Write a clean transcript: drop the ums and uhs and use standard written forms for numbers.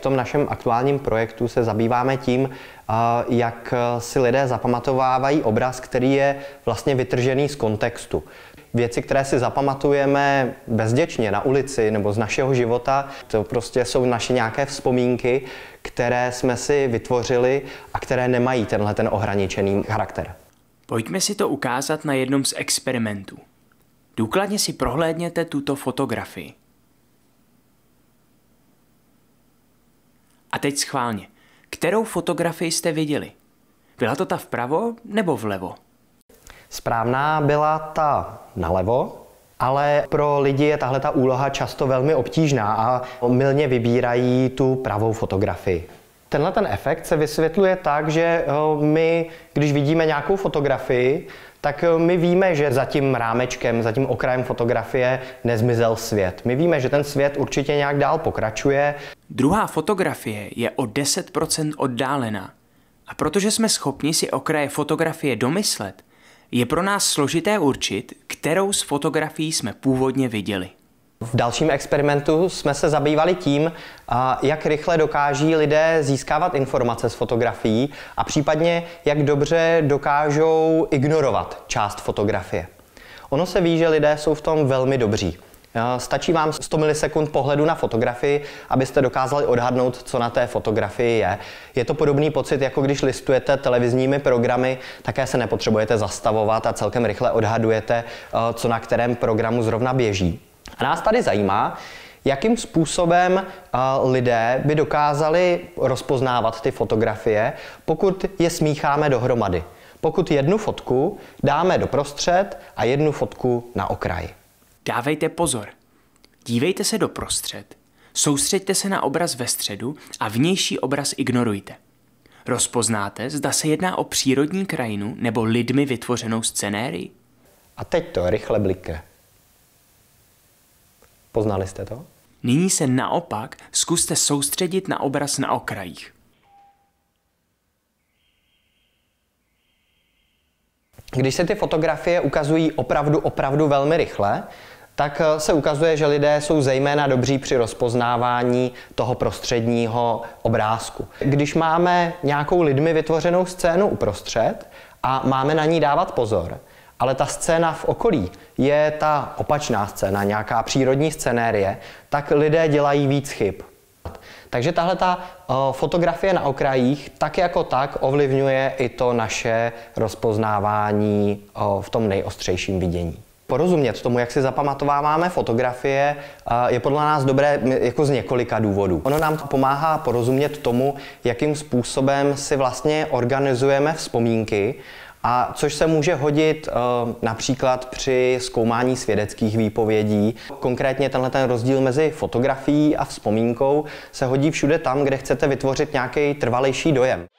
v tom našem aktuálním projektu se zabýváme tím, jak si lidé zapamatovávají obraz, který je vlastně vytržený z kontextu. Věci, které si zapamatujeme bezděčně na ulici nebo z našeho života, to prostě jsou naše nějaké vzpomínky, které jsme si vytvořili a které nemají ten ohraničený charakter. Pojďme si to ukázat na jednom z experimentů. Důkladně si prohlédněte tuto fotografii. A teď schválně. Kterou fotografii jste viděli? Byla to ta vpravo nebo vlevo? Správná byla ta nalevo, ale pro lidi je tahle ta úloha často velmi obtížná a mylně vybírají tu pravou fotografii. Tenhle ten efekt se vysvětluje tak, že my, když vidíme nějakou fotografii, tak my víme, že za tím rámečkem, za tím okrajem fotografie nezmizel svět. My víme, že ten svět určitě nějak dál pokračuje. Druhá fotografie je o 10% oddálená. A protože jsme schopni si okraje fotografie domyslet, je pro nás složité určit, kterou z fotografií jsme původně viděli. V dalším experimentu jsme se zabývali tím, jak rychle dokáží lidé získávat informace z fotografií a případně jak dobře dokážou ignorovat část fotografie. Ono se ví, že lidé jsou v tom velmi dobří. Stačí vám 100 milisekund pohledu na fotografii, abyste dokázali odhadnout, co na té fotografii je. Je to podobný pocit, jako když listujete televizními programy, také se nepotřebujete zastavovat a celkem rychle odhadujete, co na kterém programu zrovna běží. A nás tady zajímá, jakým způsobem lidé by dokázali rozpoznávat ty fotografie, pokud je smícháme dohromady. Pokud jednu fotku dáme doprostřed a jednu fotku na okraji. Dávejte pozor. Dívejte se doprostřed, soustřeďte se na obraz ve středu a vnější obraz ignorujte. Rozpoznáte, zda se jedná o přírodní krajinu nebo lidmi vytvořenou scenérii? A teď to rychle blikne. Poznali jste to? Nyní se naopak zkuste soustředit na obraz na okrajích. Když se ty fotografie ukazují opravdu velmi rychle, tak se ukazuje, že lidé jsou zejména dobří při rozpoznávání toho prostředního obrázku. Když máme nějakou lidmi vytvořenou scénu uprostřed a máme na ní dávat pozor, ale ta scéna v okolí je ta opačná scéna, nějaká přírodní scenérie, tak lidé dělají víc chyb. Takže tahle ta fotografie na okrajích tak jako tak ovlivňuje i to naše rozpoznávání v tom nejostřejším vidění. Porozumět tomu, jak si zapamatováváme fotografie, je podle nás dobré jako z několika důvodů. Ono nám pomáhá porozumět tomu, jakým způsobem si vlastně organizujeme vzpomínky, a což se může hodit například při zkoumání svědeckých výpovědí. Konkrétně tenhle rozdíl mezi fotografií a vzpomínkou se hodí všude tam, kde chcete vytvořit nějaký trvalejší dojem.